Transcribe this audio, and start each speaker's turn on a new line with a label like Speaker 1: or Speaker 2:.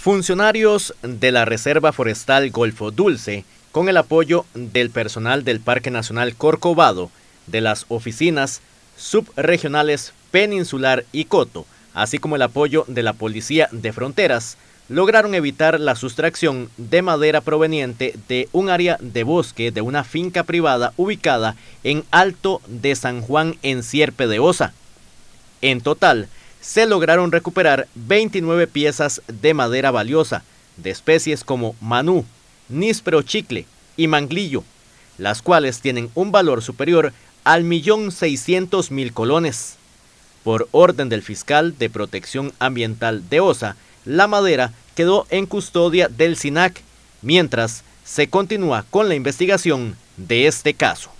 Speaker 1: Funcionarios de la Reserva Forestal Golfo Dulce, con el apoyo del personal del Parque Nacional Corcovado, de las oficinas subregionales Peninsular y Coto, así como el apoyo de la Policía de Fronteras, lograron evitar la sustracción de madera proveniente de un área de bosque de una finca privada ubicada en Alto de San Juan en Sierpe de Osa. En total, se lograron recuperar 29 piezas de madera valiosa, de especies como manú, níspero chicle y manglillo, las cuales tienen un valor superior al 1.600.000 colones. Por orden del fiscal de Protección Ambiental de Osa, la madera quedó en custodia del SINAC, mientras se continúa con la investigación de este caso.